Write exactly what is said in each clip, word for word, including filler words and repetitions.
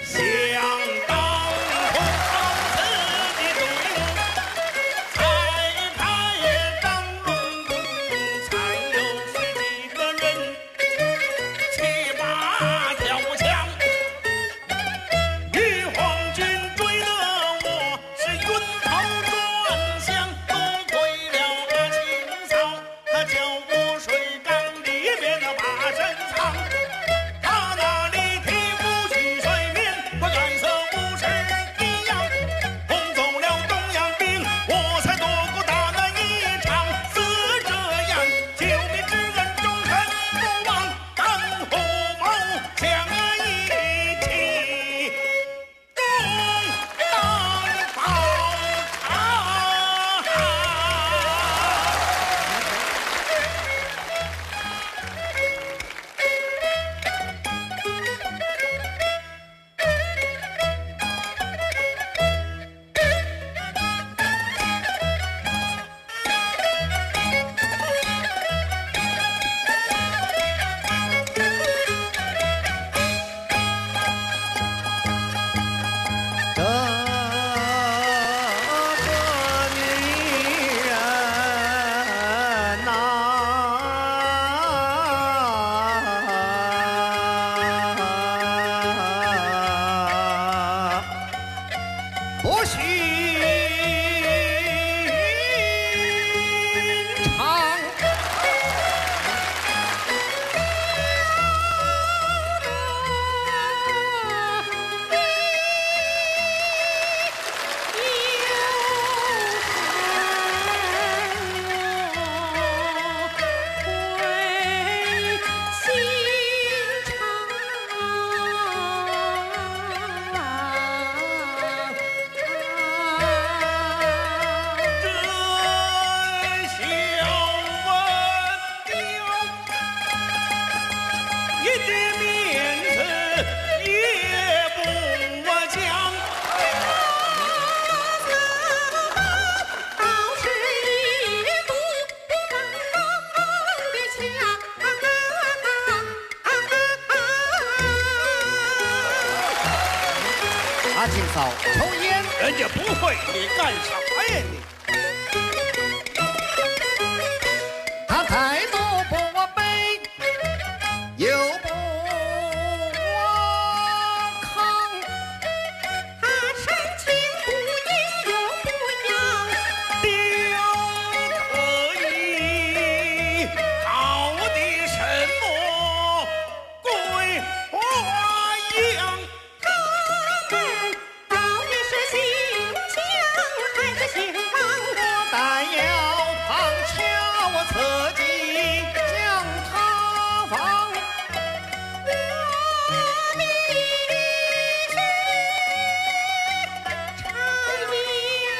阿庆嫂抽烟， 人家不会，你干啥呀你？ 他态度不卑，又不亢， 他深情不隐又不扬， 雕可以好的什么桂花样？ 他们到底是姓姜还是姓王？ 但要旁敲侧击将他防。 我必须长夜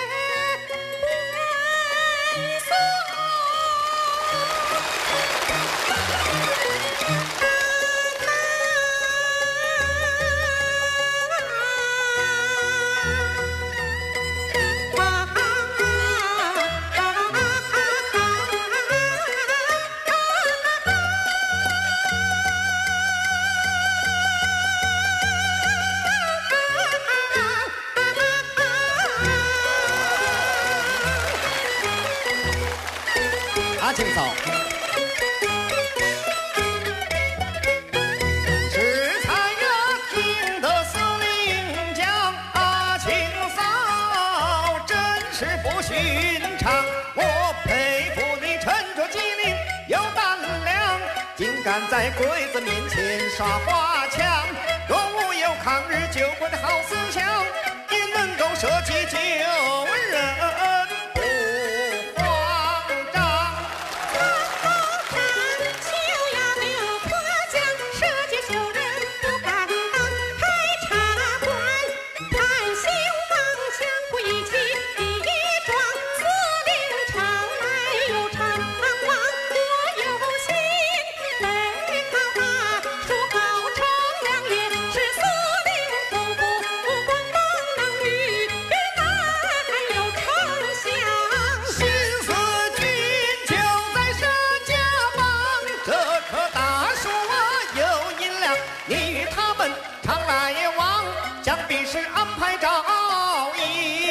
温锁。 阿庆嫂，是才呀，听得司令讲，阿庆嫂真是不寻常。我佩服你沉着机灵，有胆量，竟敢在鬼子面前耍花枪。若无有抗日救国的好思想，也能够舍己救人。 们常来往，将比试安排照应。